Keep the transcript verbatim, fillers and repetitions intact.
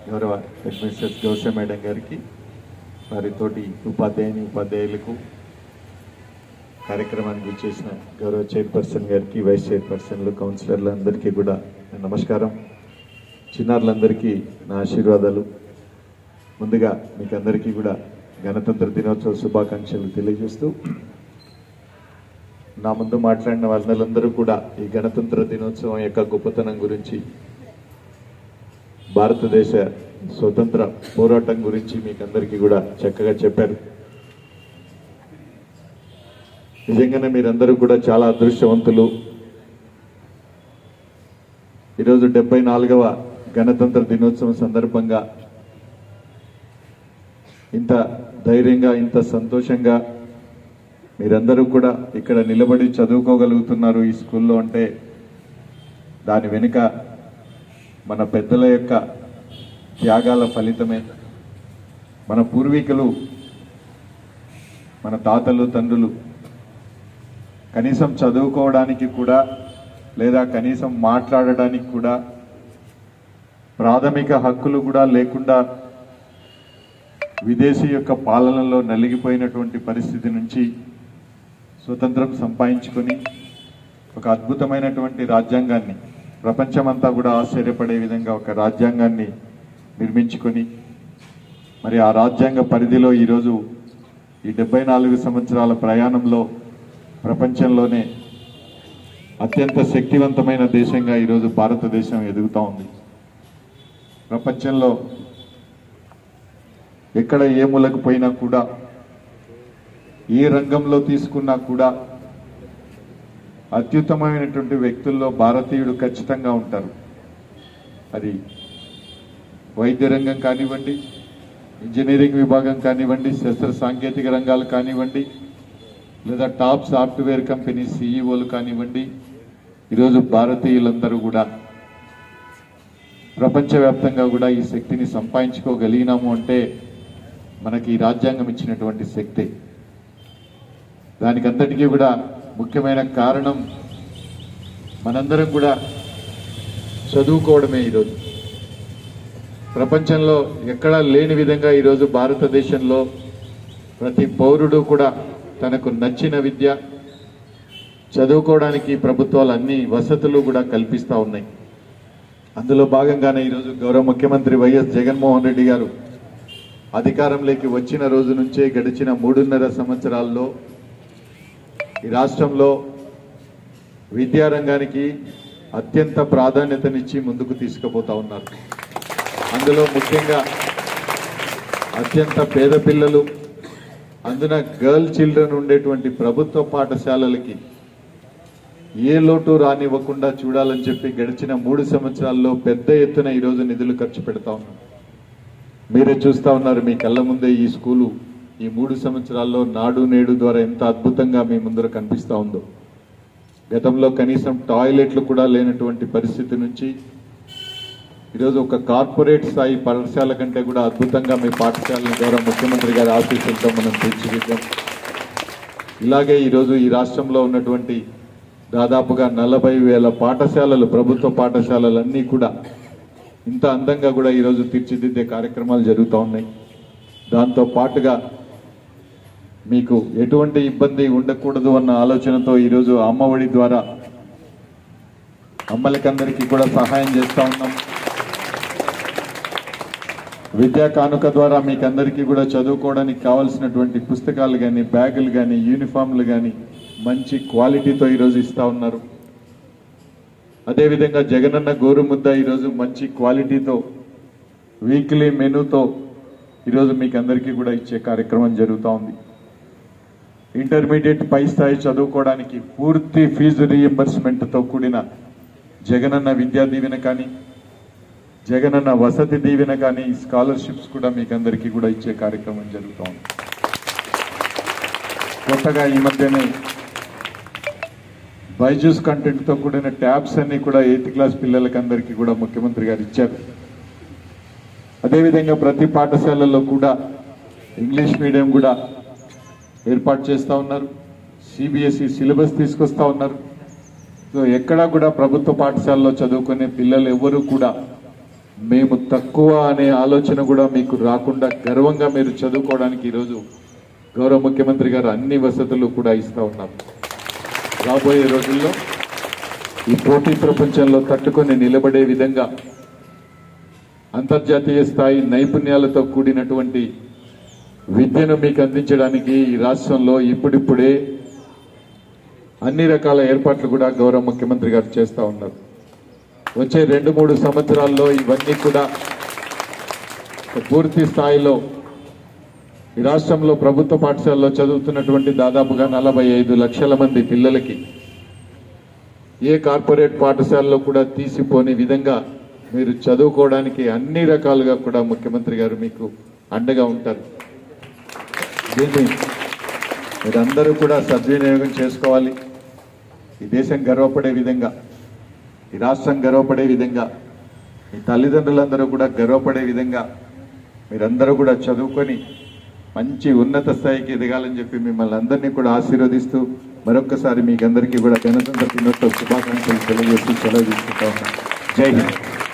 గౌరవ head misters గౌస madam గారికి, వారితోటి ఉపాధ్యాయుని ఉపాధ్యాయులకు, కార్యక్రమానికి వచ్చేసిన గౌరవ చైర్పర్సన్ గారికి, వైస్ చైర్పర్సన్లు, కౌన్సిలర్లు అందరికీ కూడా నమస్కారం. చిన్నారులందరికీ నా ఆశీర్వాదాలు. ముందుగా మీకు అందరికీ కూడా గణతంత్ర దినోత్సవ శుభాకాంక్షలు తెలియజేస్తూ, నా ముందు మాట్లాడిన వాళ్ళందరూ కూడా ఈ గణతంత్ర దినోత్సవం యొక్క గొప్పతనం గురించి, భారతదేశ స్వతంత్ర పోరాటం గురించి మీకు అందరికీ కూడా చక్కగా చెప్పారు. నిజంగానే మీరందరూ కూడా చాలా అదృష్టవంతులు. ఈరోజు డెబ్బై నాలుగవ గణతంత్ర దినోత్సవం సందర్భంగా ఇంత ధైర్యంగా, ఇంత సంతోషంగా మీరందరూ కూడా ఇక్కడ నిలబడి చదువుకోగలుగుతున్నారు ఈ స్కూల్లో అంటే దాని వెనుక మన పెద్దల యొక్క త్యాగాల ఫలితమే. మన పూర్వీకులు, మన తాతలు, తండ్రులు కనీసం చదువుకోవడానికి కూడా, లేదా కనీసం మాట్లాడడానికి కూడా ప్రాథమిక హక్కులు కూడా లేకుండా విదేశీ యొక్క పాలనలో నలిగిపోయినటువంటి పరిస్థితి నుంచి స్వతంత్రం సంపాదించుకొని ఒక అద్భుతమైనటువంటి రాజ్యాంగాన్ని, ప్రపంచమంతా కూడా ఆశ్చర్యపడే విధంగా ఒక రాజ్యాంగాన్ని నిర్మించుకొని, మరి ఆ రాజ్యాంగ పరిధిలో ఈరోజు ఈ డెబ్బై నాలుగు సంవత్సరాల ప్రయాణంలో ప్రపంచంలోనే అత్యంత శక్తివంతమైన దేశంగా ఈరోజు భారతదేశం ఎదుగుతూ ఉంది. ప్రపంచంలో ఎక్కడ ఏ మూలకు పోయినా కూడా, ఏ రంగంలో తీసుకున్నా కూడా అత్యుత్తమమైనటువంటి వ్యక్తుల్లో భారతీయుడు ఖచ్చితంగా ఉంటారు. అది వైద్య రంగం కానివ్వండి, ఇంజనీరింగ్ విభాగం కానివ్వండి, శస్త్ర సాంకేతిక రంగాలు కానివ్వండి, లేదా టాప్ సాఫ్ట్వేర్ కంపెనీ సీఈఓలు కానివ్వండి, ఈరోజు భారతీయులందరూ కూడా ప్రపంచవ్యాప్తంగా కూడా ఈ శక్తిని సంపాదించుకోగలిగినాము అంటే మనకి ఈ రాజ్యాంగం ఇచ్చినటువంటి శక్తి. దానికంతటికీ కూడా ముఖ్యమైన కారణం మనందరం కూడా చదువుకోవడమే. ఈరోజు ప్రపంచంలో ఎక్కడా లేని విధంగా ఈరోజు భారతదేశంలో ప్రతి పౌరుడు కూడా తనకు నచ్చిన విద్య చదువుకోవడానికి ప్రభుత్వాలు అన్ని వసతులు కూడా కల్పిస్తూ ఉన్నాయి. అందులో భాగంగానే ఈరోజు గౌరవ ముఖ్యమంత్రి వైఎస్ జగన్మోహన్ రెడ్డి గారు అధికారంలోకి వచ్చిన రోజు నుంచే గడిచిన మూడున్నర సంవత్సరాల్లో ఈ రాష్ట్రంలో విద్యారంగానికి అత్యంత ప్రాధాన్యతనిచ్చి ముందుకు తీసుకుపోతా ఉన్నారు. అందులో ముఖ్యంగా అత్యంత పేద పిల్లలు, అందున గర్ల్ చిల్డ్రన్ ఉండేటువంటి ప్రభుత్వ పాఠశాలలకి ఏ లోటు రానివ్వకుండా చూడాలని చెప్పి గడిచిన మూడు సంవత్సరాల్లో పెద్ద ఎత్తున ఈరోజు నిధులు ఖర్చు పెడతా ఉన్నాం. మీరే చూస్తా ఉన్నారు మీ కళ్ళ ముందే ఈ స్కూలు ఈ మూడు సంవత్సరాల్లో నాడు నేడు ద్వారా ఎంత అద్భుతంగా మీ ముందర కనిపిస్తూ ఉందో. గతంలో కనీసం టాయిలెట్లు కూడా లేనటువంటి పరిస్థితి నుంచి ఈరోజు ఒక కార్పొరేట్ స్థాయి పాఠశాల కంటే కూడా అద్భుతంగా మీ పాఠశాలను ద్వారా ముఖ్యమంత్రి గారి ఆశీస్సులతో మనం తీర్చిదిద్దాం. ఇలాగే ఈరోజు ఈ రాష్ట్రంలో ఉన్నటువంటి దాదాపుగా నలభై వేల పాఠశాలలు, ప్రభుత్వ పాఠశాలలన్నీ కూడా ఇంత అందంగా కూడా ఈరోజు తీర్చిదిద్దే కార్యక్రమాలు జరుగుతూ ఉన్నాయి. దాంతో పాటుగా మీకు ఎటువంటి ఇబ్బంది ఉండకూడదు అన్న ఆలోచనతో ఈరోజు అమ్మఒడి ద్వారా అమ్మలకందరికీ కూడా సహాయం చేస్తూ ఉన్నాం. విద్యా కానుక ద్వారా మీకు అందరికీ కూడా చదువుకోవడానికి కావాల్సినటువంటి పుస్తకాలు కానీ, బ్యాగులు కానీ, యూనిఫామ్లు కానీ మంచి క్వాలిటీతో ఈరోజు ఇస్తూ ఉన్నారు. అదేవిధంగా జగనన్న గోరుముద్ద ఈరోజు మంచి క్వాలిటీతో వీక్లీ మెనూతో ఈరోజు మీకు అందరికీ కూడా ఇచ్చే కార్యక్రమం జరుగుతూ ఉంది. ఇంటర్మీడియట్ పై స్థాయి చదువుకోవడానికి పూర్తి ఫీజు రీఎంబర్స్మెంట్తో కూడిన జగనన్న విద్యా దీవెన కానీ, జగనన్న వసతి దీవెన కానీ, స్కాలర్షిప్స్ కూడా మీకు అందరికీ కూడా ఇచ్చే కార్యక్రమం జరుగుతూ ఉంది. కొత్తగా ఈ మధ్యనే బైజూస్ కంటెంట్తో కూడిన ట్యాబ్స్ అన్ని కూడా ఎయిత్ క్లాస్ పిల్లలకి అందరికీ కూడా ముఖ్యమంత్రి గారు ఇచ్చారు. అదేవిధంగా ప్రతి పాఠశాలలో కూడా ఇంగ్లీష్ మీడియం కూడా ఏర్పాటు చేస్తూ ఉన్నారు. సిబిఎస్ఈ సిలబస్ తీసుకొస్తా ఉన్నారు. సో ఎక్కడా కూడా ప్రభుత్వ పాఠశాలలో చదువుకునే పిల్లలు ఎవరు కూడా మేము తక్కువ అనే ఆలోచన కూడా మీకు రాకుండా గర్వంగా మీరు చదువుకోవడానికి ఈరోజు గౌరవ ముఖ్యమంత్రి గారు అన్ని వసతులు కూడా ఇస్తా ఉన్నారు. రాబోయే రోజుల్లో ఈ పోటీ ప్రపంచంలో తట్టుకొని నిలబడే విధంగా అంతర్జాతీయ స్థాయి నైపుణ్యాలతో కూడినటువంటి విద్యను మీకు అందించడానికి ఈ రాష్ట్రంలో ఇప్పుడిప్పుడే అన్ని రకాల ఏర్పాట్లు కూడా గౌరవ ముఖ్యమంత్రి గారు చేస్తూ ఉన్నారు. వచ్చే రెండు మూడు సంవత్సరాల్లో ఇవన్నీ కూడా పూర్తి స్థాయిలో ఈ రాష్ట్రంలో ప్రభుత్వ పాఠశాలలో చదువుతున్నటువంటి దాదాపుగా నలభై ఐదు లక్షల మంది పిల్లలకి ఏ కార్పొరేట్ పాఠశాలలో కూడా తీసిపోని విధంగా మీరు చదువుకోవడానికి అన్ని రకాలుగా కూడా ముఖ్యమంత్రి గారు మీకు అండగా ఉంటారు. దీన్ని మీరందరూ కూడా సద్వినియోగం చేసుకోవాలి. ఈ దేశం గర్వపడే విధంగా, ఈ రాష్ట్రం గర్వపడే విధంగా, మీ తల్లిదండ్రులందరూ కూడా గర్వపడే విధంగా మీరందరూ కూడా చదువుకొని మంచి ఉన్నత స్థాయికి ఎదగాలని చెప్పి మిమ్మల్ని అందరినీ కూడా ఆశీర్వదిస్తూ మరొక్కసారి మీకు అందరికీ కూడా గణతంత్ర దినోత్సవ శుభాకాంక్షలు తెలియజేస్తూ సెలవు తీసుకుంటా ఉన్నాను. జై హింద్.